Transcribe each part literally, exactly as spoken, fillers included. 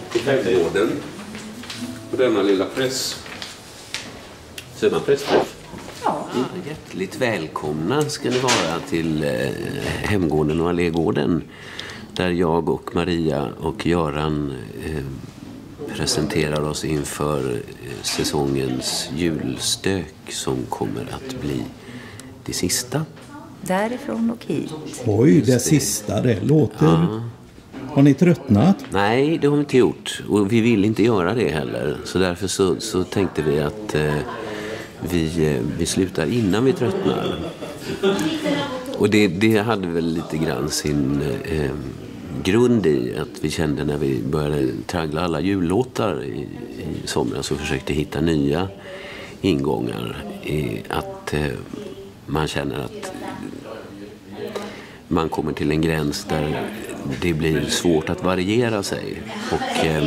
Hemgården på denna lilla press. Ser man pressträff? Ja. Mm. Hjärtligt välkomna ska ni vara till eh, Hemgården och Allégården. Där jag och Maria och Göran eh, presenterar oss inför eh, säsongens julstök som kommer att bli det sista. Därifrån och hit. Oj, det, det sista, det låter... Ja. Har ni tröttnat? Nej, det har vi inte gjort. Och vi vill inte göra det heller. Så därför så, så tänkte vi att eh, vi, eh, vi slutar innan vi tröttnar. Och det, det hade väl lite grann sin eh, grund i att vi kände när vi började traggla alla jullåtar i, i somras och försökte hitta nya ingångar. I att eh, man känner att man kommer till en gräns där det blir svårt att variera sig. Och eh,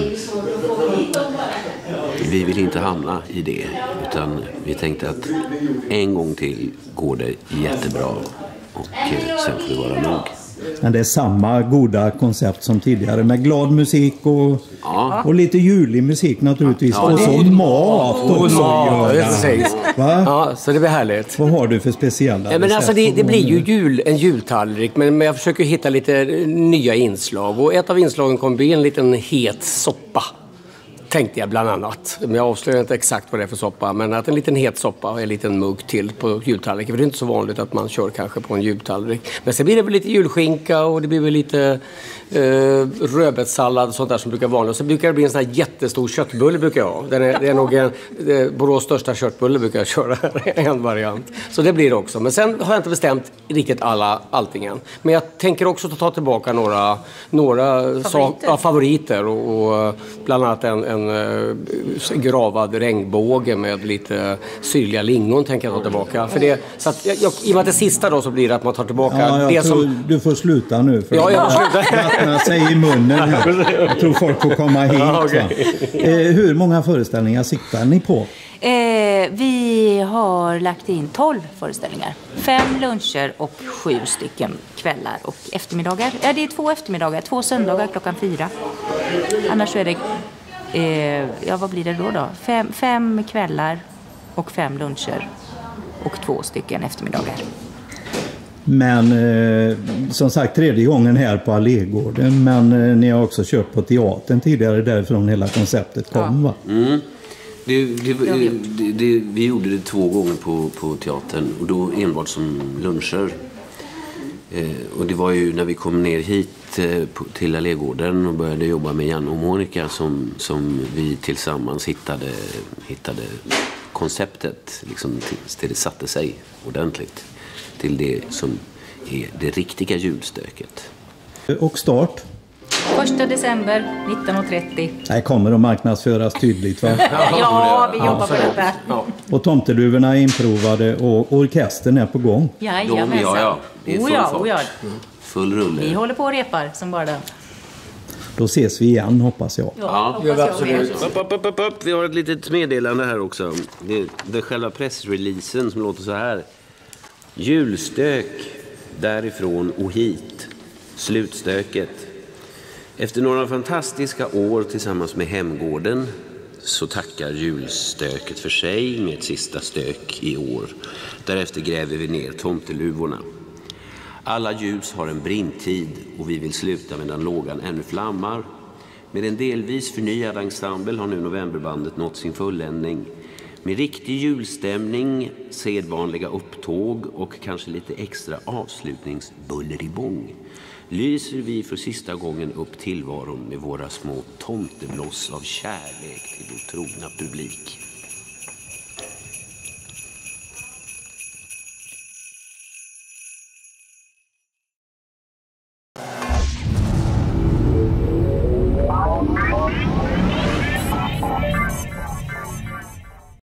vi vill inte hamna i det. Utan vi tänkte att en gång till går det jättebra. Och eh, sen får det vara nog. Men det är samma goda koncept som tidigare med glad musik och, ja. och lite julig musik naturligtvis. Ja, och så det... mat och, och så. Ja, Va? Ja, så det blir härligt. Vad har du för speciella ja, men alltså det, det blir ju jul, en jultallrik, men, men jag försöker hitta lite nya inslag. Och ett av inslagen kommer bli en liten het soppa. Tänkte jag bland annat. Men jag avslöjar inte exakt vad det är för soppa. Men att en liten het soppa och en liten mugg till på jultallrik. För det är inte så vanligt att man kör kanske på en jultallrik. Men sen blir det väl lite julskinka och det blir väl lite eh, rödbetssallad och sånt där som brukar vara vanligt. Och så brukar det bli en sån här jättestor köttbulle brukar jag ha. Den är, det är nog en, det, Borås största köttbulle brukar jag köra en variant. Så det blir det också. Men sen har jag inte bestämt riktigt alla, allting än. Men jag tänker också ta tillbaka några, några favoriter, så, ja, favoriter och, och bland annat en, en gravad regnbåge med lite syrliga lingon tänker jag ta tillbaka. För det, så att jag, jag, i och med att det sista då så blir det att man tar tillbaka ja, jag det tror, som... Du får sluta nu för ja, jag får sluta. Sig i munnen här. Jag tror folk får komma hit. Ja, okay. eh, hur många föreställningar siktar ni på? Eh, vi har lagt in tolv föreställningar. Fem luncher och sju stycken kvällar och eftermiddagar. Ja, det är två eftermiddagar, två söndagar klockan fyra. Annars så är det, eh, ja vad blir det då då? Fem, fem kvällar och fem luncher och två stycken eftermiddagar. Men eh, som sagt tredje gången här på Allégården. Men eh, ni har också kört på teatern tidigare därifrån hela konceptet kom, va? Mm. Det, det, det, det, vi gjorde det två gånger på, på teatern och då enbart som luncher. Eh, och det var ju när vi kom ner hit eh, på, till Allégården och började jobba med Jan och Monica som, som vi tillsammans hittade, hittade konceptet liksom, tills till det satte sig ordentligt till det som är det riktiga julstöket. Och start? Första december nitton trettio. Det kommer att marknadsföras tydligt, va? Ja, vi jobbar på detta. Ja. Och tomteduvorna är improvade och orkestern är på gång. Jajamensan. Ja, ja. Det är full oh ja, fart. Oh ja. Full rulle. Vi håller på och repar som bara den. Då ses vi igen, hoppas jag. Ja, ja hoppas absolut. Upp, upp, upp, upp, upp. Vi har ett litet meddelande här också. Det är, det är själva pressreleasen som låter så här. Julstök därifrån och hit. Slutstöket. Efter några fantastiska år tillsammans med Hemgården så tackar julstöket för sig med ett sista stök i år. Därefter gräver vi ner tomteluvorna. Alla ljus har en brintid och vi vill sluta medan lågan ännu flammar. Med en delvis förnyad ensemble har nu novemberbandet nått sin fulländning. Med riktig julstämning, sedvanliga upptåg och kanske lite extra avslutningsbuller i bång lyser vi för sista gången upp tillvaron med våra små tomtebloss av kärlek till vår trogna publik.